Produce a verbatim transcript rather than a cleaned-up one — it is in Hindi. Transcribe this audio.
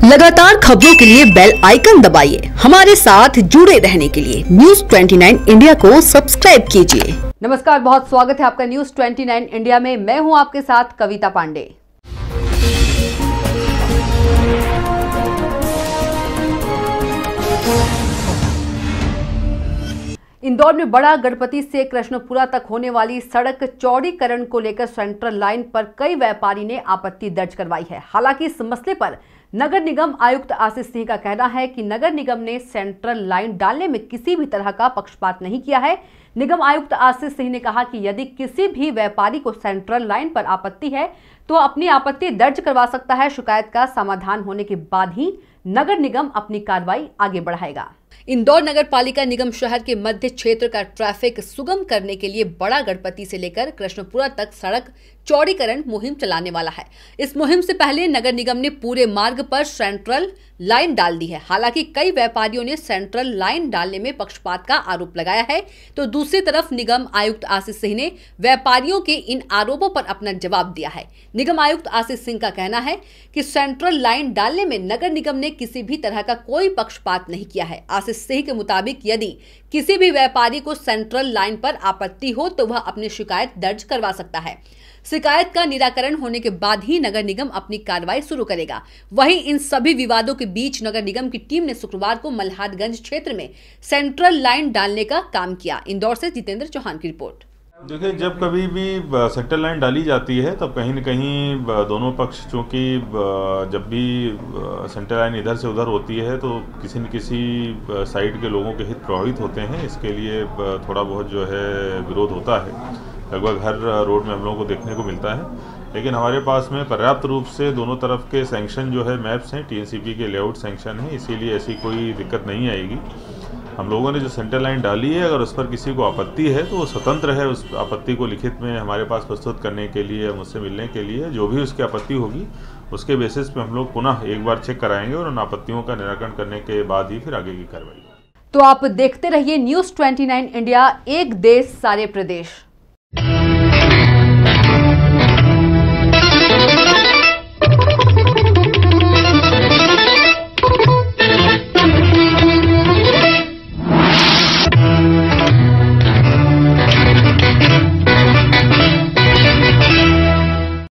लगातार खबरों के लिए बेल आइकन दबाइए। हमारे साथ जुड़े रहने के लिए न्यूज़ उनतीस इंडिया को सब्सक्राइब कीजिए। नमस्कार, बहुत स्वागत है आपका न्यूज़ उनतीस इंडिया में। मैं हूं आपके साथ कविता पांडे। इंदौर में बड़ा गणपति से कृष्णपुरा तक होने वाली सड़क चौड़ीकरण को लेकर सेंट्रल लाइन पर कई व्यापारी ने आपत्ति दर्ज करवाई है। हालांकि इस मसले पर नगर निगम आयुक्त आशीष सिंह का कहना है कि नगर निगम ने सेंट्रल लाइन डालने में किसी भी तरह का पक्षपात नहीं किया है। निगम आयुक्त आशीष सिंह ने कहा कि यदि किसी भी व्यापारी को सेंट्रल लाइन पर आपत्ति है तो अपनी आपत्ति दर्ज करवा सकता है। शिकायत का समाधान होने के बाद ही नगर निगम अपनी कार्रवाई आगे बढ़ाएगा। इंदौर नगर पालिका निगम शहर के मध्य क्षेत्र का ट्रैफिक सुगम करने के लिए बड़ा गणपति से लेकर कृष्णपुरा तक सड़क चौड़ीकरण मुहिम चलाने वाला है। इस मुहिम से पहले नगर निगम ने पूरे मार्ग पर सेंट्रल लाइन डाल दी है। हालांकि कई व्यापारियों ने सेंट्रल लाइन डालने में पक्षपात का आरोप लगाया है, तो दूसरी तरफ निगम आयुक्त आशीष सिंह ने व्यापारियों के इन आरोपों पर अपना जवाब दिया है। निगम आयुक्त आशीष सिंह का कहना है कि सेंट्रल लाइन डालने में नगर निगम ने किसी भी तरह का कोई पक्षपात नहीं किया है। आशीष सिंह के मुताबिक यदि किसी भी व्यापारी को सेंट्रल लाइन पर आपत्ति हो तो वह अपनी शिकायत दर्ज करवा सकता है। शिकायत का निराकरण होने के बाद ही नगर निगम अपनी कार्रवाई शुरू करेगा। वहीं इन सभी विवादों के बीच नगर निगम की टीम ने शुक्रवार को मल्हारगंज क्षेत्र में सेंट्रल लाइन डालने का काम किया। इंदौर से जितेंद्र चौहान की रिपोर्ट। देखिए, जब कभी भी सेंट्रल लाइन डाली जाती है तब कहीं न कहीं दोनों पक्ष, चूँकि जब भी सेंट्रल लाइन इधर से उधर होती है तो किसी न किसी साइड के लोगों के हित प्रभावित होते हैं। इसके लिए थोड़ा बहुत जो है विरोध होता है, लगभग हर रोड में हम लोगों को देखने को मिलता है। लेकिन हमारे पास में पर्याप्त रूप से दोनों तरफ के सैंक्शन जो है मैप्स हैं, टीएनसीपी के लेआउट सैंक्शन है, इसीलिए ऐसी कोई दिक्कत नहीं आएगी। हम लोगों ने जो सेंट्रल लाइन डाली है, अगर उस पर किसी को आपत्ति है तो वो स्वतंत्र है उस आपत्ति को लिखित में हमारे पास प्रस्तुत करने के लिए, मुझसे मिलने के लिए। जो भी उसकी आपत्ति होगी उसके बेसिस पे हम लोग पुनः एक बार चेक कराएंगे और उन आपत्तियों का निराकरण करने के बाद ही फिर आगे की कार्रवाई। तो आप देखते रहिए न्यूज़ उनतीस इंडिया, एक देश सारे प्रदेश।